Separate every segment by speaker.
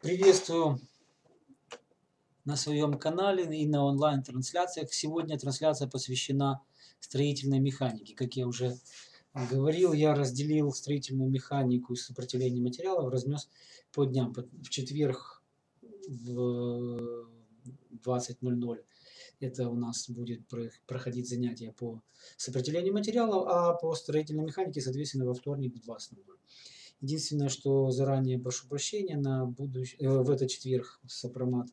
Speaker 1: Приветствую на своем канале и на онлайн-трансляциях. Сегодня трансляция посвящена строительной механике. Как я уже говорил, я разделил строительную механику и сопротивление материалов, разнес по дням. В четверг в 20:00 это у нас будет проходить занятие по сопротивлению материалов, а по строительной механике, соответственно, во вторник в 20:00. Единственное, что заранее прошу прощения, в этот четверг сопромат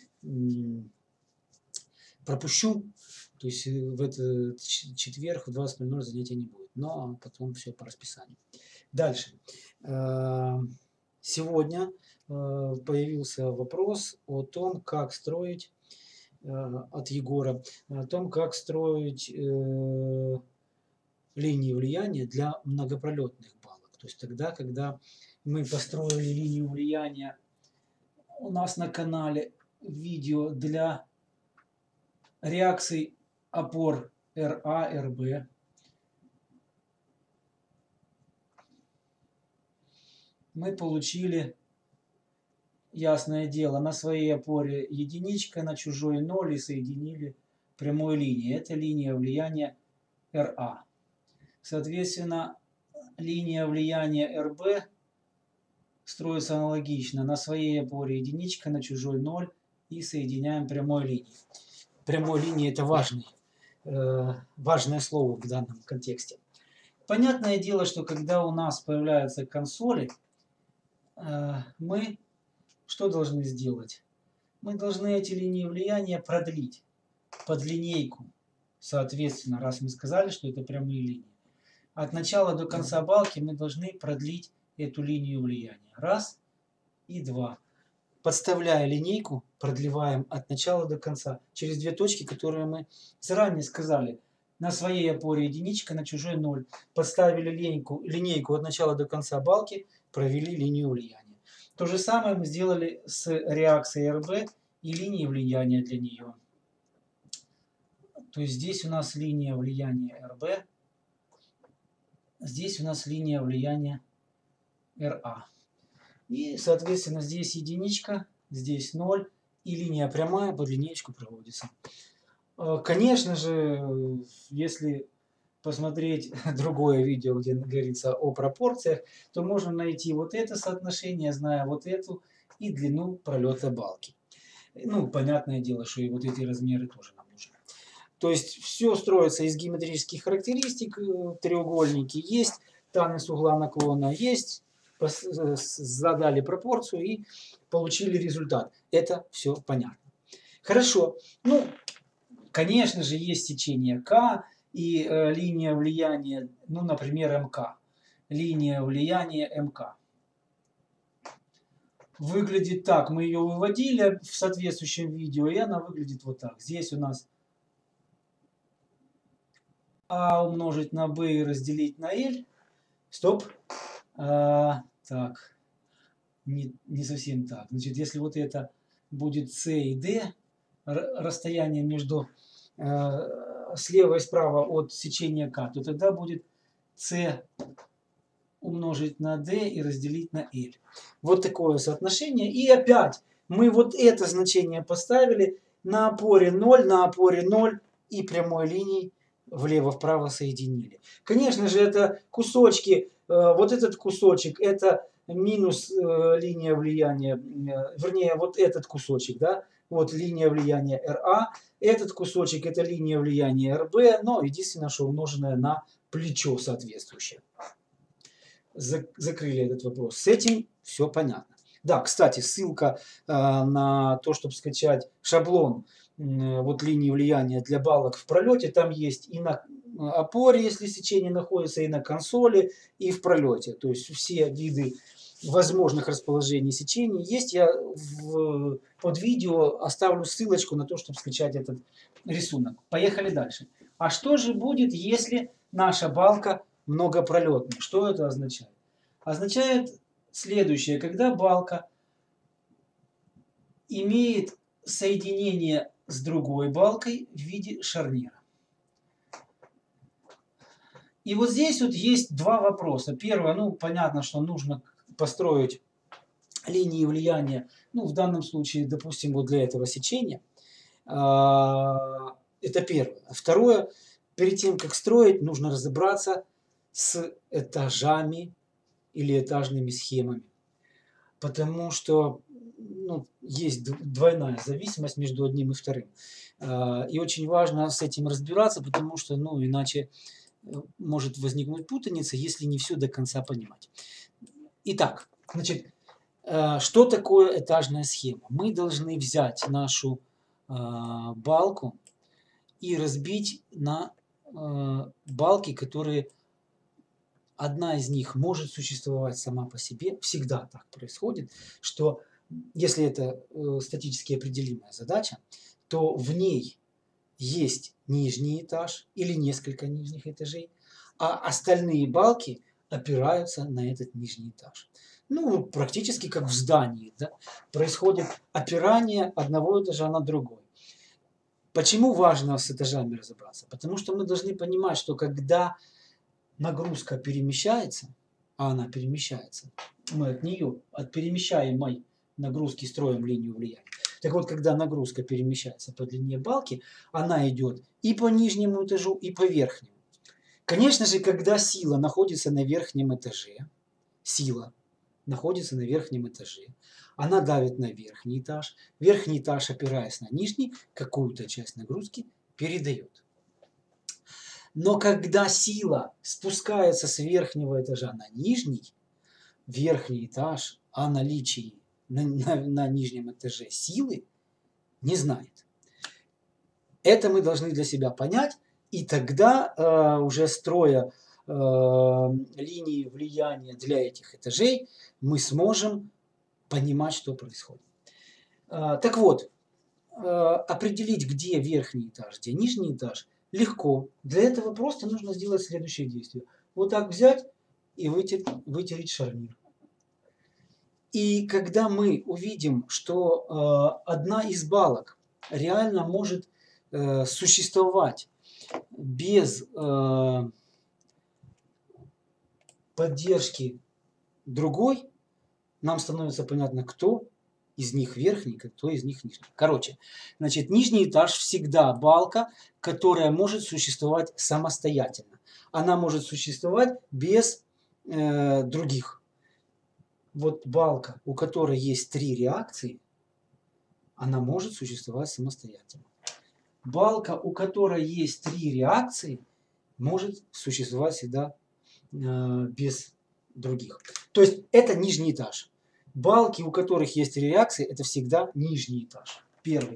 Speaker 1: пропущу, то есть в этот четверг в 20:00 занятия не будет, но потом все по расписанию. Дальше. Сегодня появился вопрос о том, как строить, от Егора, о том, как строить линии влияния для многопролетных балок. То есть тогда, когда мы построили линию влияния у нас на канале видео для реакций опор РА, РБ. Мы получили, ясное дело, на своей опоре единичка, на чужой 0 и соединили прямой линией. Это линия влияния РА. Соответственно, линия влияния РБ строится аналогично. На своей опоре единичка, на чужой 0 и соединяем прямой линией. Прямой линия – это важное слово в данном контексте. Понятное дело, что когда у нас появляются консоли, мы что должны сделать? Мы должны эти линии влияния продлить под линейку. Соответственно, раз мы сказали, что это прямые линии, от начала до конца балки мы должны продлить эту линию влияния. Раз и два. Подставляя линейку, продлеваем от начала до конца через две точки, которые мы заранее сказали. На своей опоре единичка, на чужой 0. Подставили линейку от начала до конца балки, провели линию влияния. То же самое мы сделали с реакцией РБ и линией влияния для нее. То есть здесь у нас линия влияния РБ, здесь у нас линия влияния РА. И, соответственно, здесь единичка, здесь 0, и линия прямая под линеечку проводится. Конечно же, если посмотреть другое видео, где говорится о пропорциях, то можно найти вот это соотношение, зная вот эту и длину пролета балки. Ну, понятное дело, что и вот эти размеры тоже нам нужны. То есть все строится из геометрических характеристик, треугольники есть, тангенс угла наклона есть, задали пропорцию и получили результат. Это все понятно. Хорошо. Ну, конечно же, есть сечение К и линия влияния, ну, например, МК. Линия влияния МК. Выглядит так. Мы ее выводили в соответствующем видео, и она выглядит вот так. Здесь у нас А умножить на Б и разделить на L. Стоп. Так. Не совсем так. Значит, если вот это будет С и Д, расстояние между слева и справа от сечения К, то тогда будет С умножить на D и разделить на L. Вот такое соотношение. И опять мы вот это значение поставили на опоре 0, на опоре 0 и прямой линией влево-вправо соединили. Конечно же, это кусочки, вот этот кусочек, это минус линия влияния, вернее, вот этот кусочек, да, вот линия влияния РА, этот кусочек это линия влияния РБ, но единственное, что умноженное на плечо соответствующее. Закрыли этот вопрос. С этим все понятно. Да, кстати, ссылка на то, чтобы скачать шаблон вот линии влияния для балок в пролете, там есть и на опоре, если сечение находится, и на консоли, и в пролете. То есть все виды возможных расположений сечений есть. Я под видео оставлю ссылочку на то, чтобы скачать этот рисунок. Поехали дальше. А что же будет, если наша балка многопролетная? Что это означает? Означает следующее. Когда балка имеет соединение с другой балкой в виде шарнира. И вот здесь вот есть два вопроса. Первое, ну, понятно, что нужно построить линии влияния, ну, в данном случае, допустим, вот для этого сечения. Это первое. Второе, перед тем, как строить, нужно разобраться с этажами или этажными схемами. Потому что ну, есть двойная зависимость между одним и вторым. И очень важно с этим разбираться, потому что ну, иначе может возникнуть путаница, если не все до конца понимать. Итак, значит, что такое этажная схема? Мы должны взять нашу балку и разбить на балки, которые одна из них может существовать сама по себе. Всегда так происходит, что если это статически определимая задача, то в ней есть нижний этаж или несколько нижних этажей, а остальные балки опираются на этот нижний этаж. Ну, практически как в здании, да, происходит опирание одного этажа на другой. Почему важно с этажами разобраться? Потому что мы должны понимать, что когда нагрузка перемещается, а она перемещается, мы от нее, от перемещаемой нагрузки строим линию влияния. Так вот, когда нагрузка перемещается по длине балки, она идет и по нижнему этажу, и по верхнему. Конечно же, когда сила находится на верхнем этаже, она давит на верхний этаж, опираясь на нижний, какую-то часть нагрузки передает. Но когда сила спускается с верхнего этажа на нижний, верхний этаж о наличии на нижнем этаже силы не знает. Это мы должны для себя понять, и тогда уже строя линии влияния для этих этажей, мы сможем понимать, что происходит. Так вот, определить, где верхний этаж, где нижний этаж, легко. Для этого просто нужно сделать следующее действие. Вот так взять и вытереть шарнир. И когда мы увидим, что одна из балок реально может существовать без поддержки другой, нам становится понятно, кто из них верхний, кто из них нижний. Короче, значит, нижний этаж всегда балка, которая может существовать самостоятельно. Она может существовать без других. Вот балка, у которой есть 3 реакции, она может существовать самостоятельно. Балка, у которой есть 3 реакции, может существовать всегда без других. То есть это нижний этаж. Балки, у которых есть реакции, это всегда нижний этаж. Первый.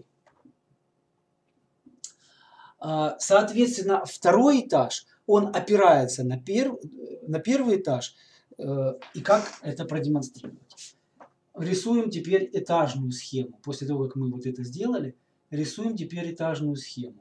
Speaker 1: Соответственно, второй этаж, он опирается на первый этаж. И как это продемонстрировать? Рисуем теперь этажную схему. После того, как мы вот это сделали, рисуем теперь этажную схему.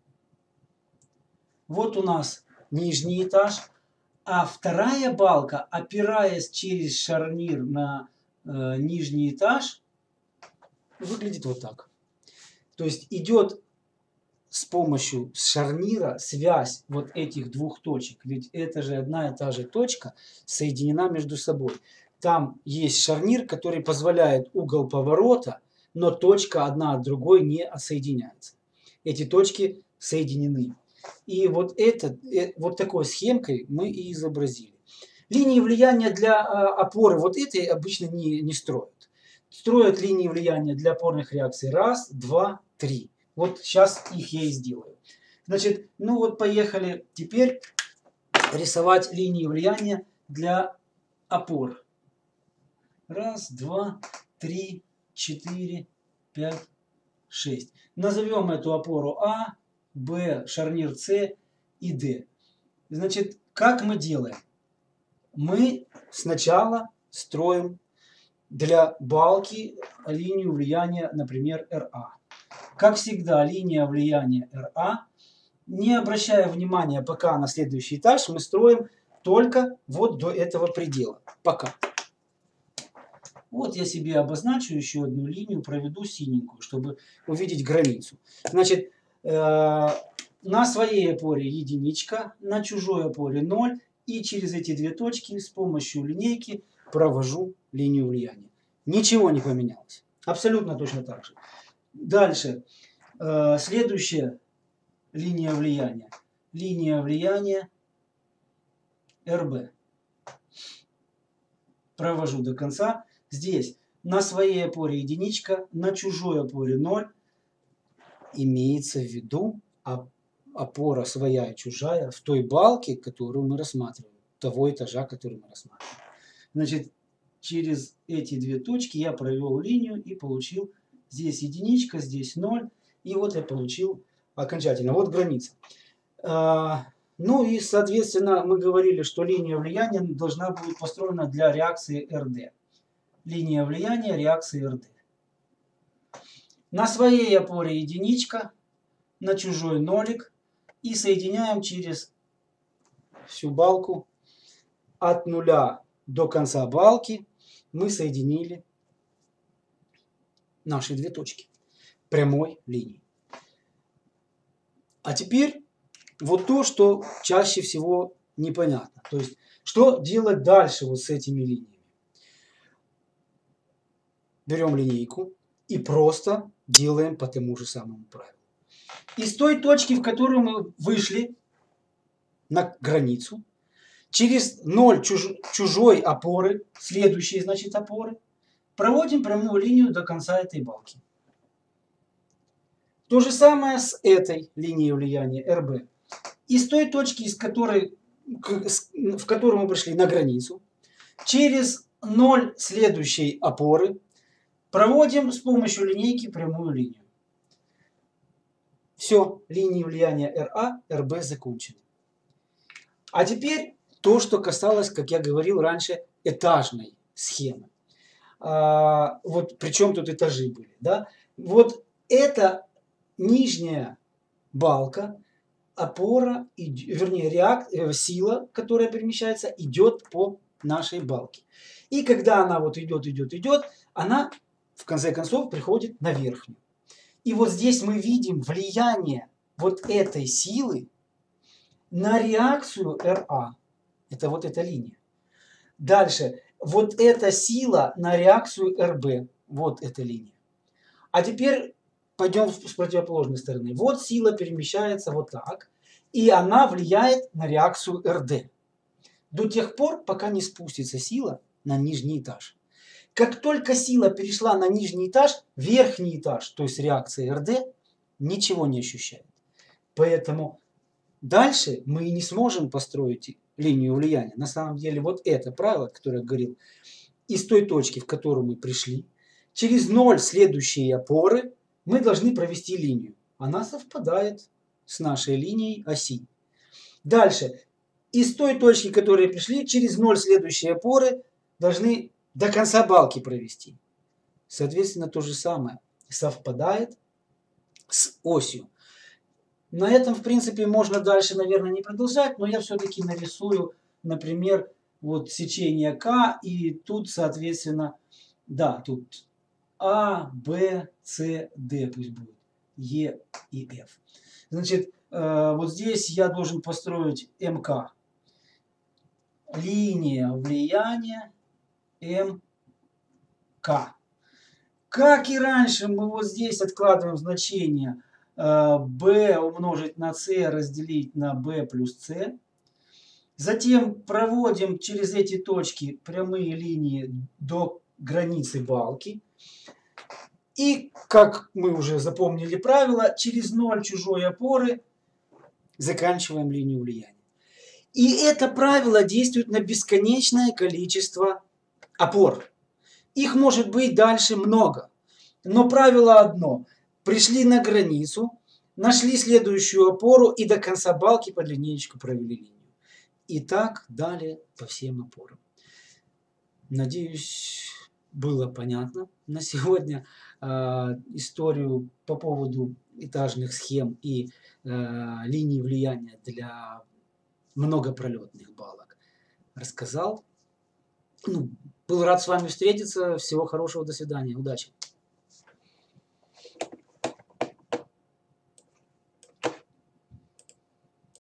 Speaker 1: Вот у нас нижний этаж, а вторая балка, опираясь через шарнир на нижний этаж, выглядит вот так. То есть идет с помощью шарнира связь вот этих двух точек. Ведь это же одна и та же точка соединена между собой. Там есть шарнир, который позволяет угол поворота, но точка одна от другой не соединяется. Эти точки соединены. И вот такой схемкой мы и изобразили. Линии влияния для опоры вот этой обычно не строят. Строят линии влияния для опорных реакций 1, 2, 3. Вот сейчас их я и сделаю. Значит, ну вот поехали теперь рисовать линии влияния для опор. 1, 2, 3, 4, 5, 6. Назовем эту опору А, Б, шарнир С и Д. Значит, как мы делаем? Мы сначала строим для балки линию влияния, например, РА. Как всегда, линия влияния РА, не обращая внимания пока на следующий этаж, мы строим только вот до этого предела. Пока. Вот я себе обозначу еще одну линию, проведу синенькую, чтобы увидеть границу. Значит, на своей опоре единичка, на чужой опоре 0. И через эти две точки с помощью линейки провожу линию влияния. Ничего не поменялось. Абсолютно точно так же. Дальше. Следующая линия влияния. Линия влияния РБ. Провожу до конца. Здесь на своей опоре единичка, на чужой опоре 0. Имеется в виду опора своя и чужая в той балке, которую мы рассматриваем. Того этажа, который мы рассматриваем. Значит, через эти две точки я провел линию и получил здесь единичка, здесь 0. И вот я получил окончательно. Вот граница. Ну и, соответственно, мы говорили, что линия влияния должна быть построена для реакции РД. Линия влияния реакции РД. На своей опоре единичка, на чужой нолик. И соединяем через всю балку от нуля до конца балки. Мы соединили наши две точки прямой линии. А теперь вот то, что чаще всего непонятно. То есть, что делать дальше вот с этими линиями? Берем линейку и просто делаем по тому же самому правилу. Из той точки, в которую мы вышли на границу, через 0 чужой опоры, следующей, значит, опоры, проводим прямую линию до конца этой балки. То же самое с этой линией влияния РБ. Из той точки, в которую мы пришли на границу, через 0 следующей опоры проводим с помощью линейки прямую линию. Все, линии влияния РА, РБ закончены. А теперь то, что касалось, как я говорил раньше, этажной схемы. Вот причем тут этажи были. Да? Вот это нижняя балка, опора, вернее, сила, которая перемещается, идет по нашей балке. И когда она вот идет, она в конце концов приходит на верхнюю. И вот здесь мы видим влияние вот этой силы на реакцию РА. Это вот эта линия. Дальше. Вот эта сила на реакцию РБ. Вот эта линия. А теперь пойдем с противоположной стороны. Вот сила перемещается вот так. И она влияет на реакцию РД. До тех пор, пока не спустится сила на нижний этаж. Как только сила перешла на нижний этаж, верхний этаж, то есть реакция РД, ничего не ощущает. Поэтому дальше мы не сможем построить линию влияния. На самом деле вот это правило, которое я говорил, из той точки, в которую мы пришли, через 0 следующие опоры мы должны провести линию. Она совпадает с нашей линией оси. Дальше. Из той точки, в которой пришли, через 0 следующие опоры должны до конца балки провести. Соответственно, то же самое совпадает с осью. На этом, в принципе, можно дальше, наверное, не продолжать, но я все-таки нарисую, например, вот сечение К, и тут, соответственно, да, тут А, Б, С, Д пусть будет, Е и Ф. Значит, вот здесь я должен построить МК. Линия влияния МК. Как и раньше, мы вот здесь откладываем значение b умножить на c разделить на b плюс c. Затем проводим через эти точки прямые линии до границы балки. И, как мы уже запомнили правило, через 0 чужой опоры заканчиваем линию влияния. И это правило действует на бесконечное количество опор. Их может быть дальше много. Но правило одно. Пришли на границу, нашли следующую опору и до конца балки под линеечку провели линию. И так далее по всем опорам. Надеюсь, было понятно на сегодня историю по поводу этажных схем и линий влияния для многопролетных балок. Рассказал. Был рад с вами встретиться. Всего хорошего. До свидания. Удачи.